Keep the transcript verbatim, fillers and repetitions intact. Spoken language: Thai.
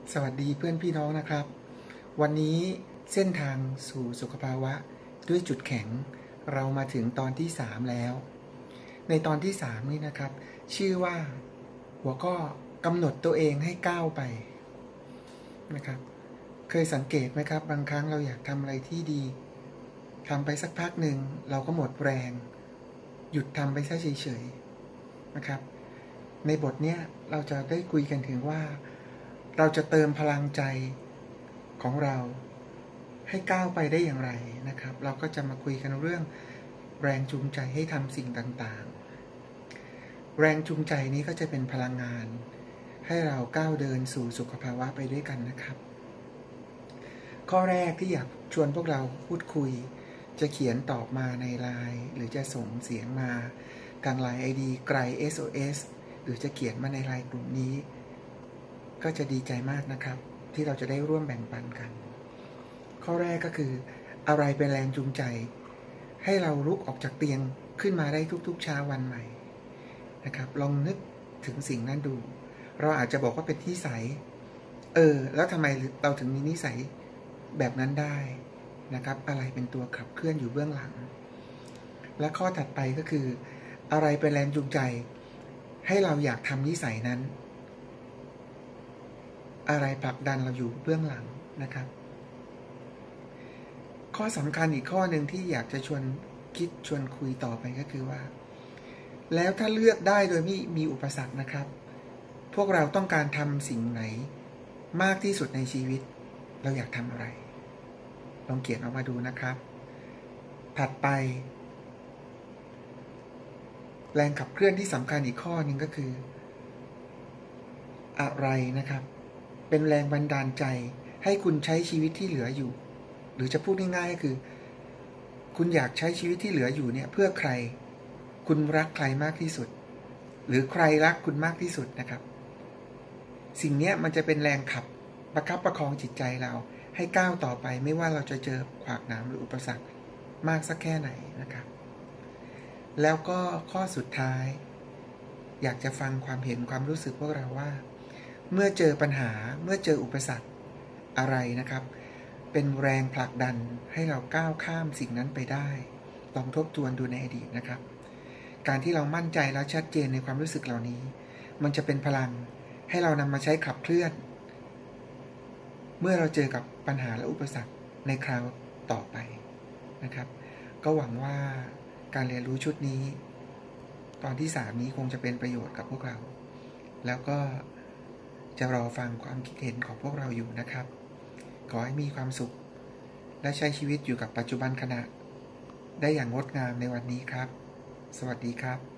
สวัสดีเพื่อนพี่น้องนะครับวันนี้เส้นทางสู่สุขภาวะด้วยจุดแข็งเรามาถึงตอนที่สามแล้วในตอนที่สามนี้นะครับชื่อว่าหัวข้อกำหนดตัวเองให้ก้าวไปนะครับเคยสังเกตไหมครับบางครั้งเราอยากทำอะไรที่ดีทำไปสักพักหนึ่งเราก็หมดแรงหยุดทำไปซะเฉยๆนะครับในบทนี้เราจะได้คุยกันถึงว่าเราจะเติมพลังใจของเราให้ก้าวไปได้อย่างไรนะครับเราก็จะมาคุยกันเรื่องแรงจูงใจให้ทำสิ่งต่างๆแรงจูงใจนี้ก็จะเป็นพลังงานให้เราก้าวเดินสู่สุขภาวะไปด้วยกันนะครับข้อแรกที่อยากชวนพวกเราพูดคุยจะเขียนตอบมาในไลน์หรือจะส่งเสียงมาทางไลน์ ไอ ดี ไกล เอส โอ เอส หรือจะเขียนมาในไลน์กลุ่มนี้ก็จะดีใจมากนะครับที่เราจะได้ร่วมแบ่งปันกันข้อแรกก็คืออะไรเป็นแรงจูงใจให้เราลุกออกจากเตียงขึ้นมาได้ทุกๆเช้าวันใหม่นะครับลองนึกถึงสิ่งนั้นดูเราอาจจะบอกว่าเป็นนิสัยเออแล้วทำไมเราถึงมีนิสัยแบบนั้นได้นะครับอะไรเป็นตัวขับเคลื่อนอยู่เบื้องหลังและข้อถัดไปก็คืออะไรเป็นแรงจูงใจให้เราอยากทำนิสัยนั้นอะไรผลักดันเราอยู่เบื้องหลังนะครับข้อสำคัญอีกข้อหนึ่งที่อยากจะชวนคิดชวนคุยต่อไปก็คือว่าแล้วถ้าเลือกได้โดยไม่มีอุปสรรคนะครับพวกเราต้องการทำสิ่งไหนมากที่สุดในชีวิตเราอยากทำอะไรลองเขียนออกมาดูนะครับถัดไปแรงขับเคลื่อนที่สำคัญอีกข้อหนึ่งก็คืออะไรนะครับเป็นแรงบันดาลใจให้คุณใช้ชีวิตที่เหลืออยู่หรือจะพูดง่ายๆก็คือคุณอยากใช้ชีวิตที่เหลืออยู่เนี่ยเพื่อใครคุณรักใครมากที่สุดหรือใครรักคุณมากที่สุดนะครับสิ่งนี้มันจะเป็นแรงขับประคับประคองจิตใจเราให้ก้าวต่อไปไม่ว่าเราจะเจอขวากหนามหรืออุปสรรคมากสักแค่ไหนนะครับแล้วก็ข้อสุดท้ายอยากจะฟังความเห็นความรู้สึกพวกเราว่าเมื่อเจอปัญหาเมื่อเจออุปสรรคอะไรนะครับเป็นแรงผลักดันให้เราก้าวข้ามสิ่งนั้นไปได้ลองทบทวนดูในอดีตนะครับการที่เรามั่นใจและชัดเจนในความรู้สึกเหล่านี้มันจะเป็นพลังให้เรานำมาใช้ขับเคลื่อนเมื่อเราเจอกับปัญหาและอุปสรรคในคราวต่อไปนะครับก็หวังว่าการเรียนรู้ชุดนี้ตอนที่สามนี้คงจะเป็นประโยชน์กับพวกเราแล้วก็จะรอฟังความคิดเห็นของพวกเราอยู่นะครับขอให้มีความสุขและใช้ชีวิตอยู่กับปัจจุบันขณะได้อย่างงดงามในวันนี้ครับสวัสดีครับ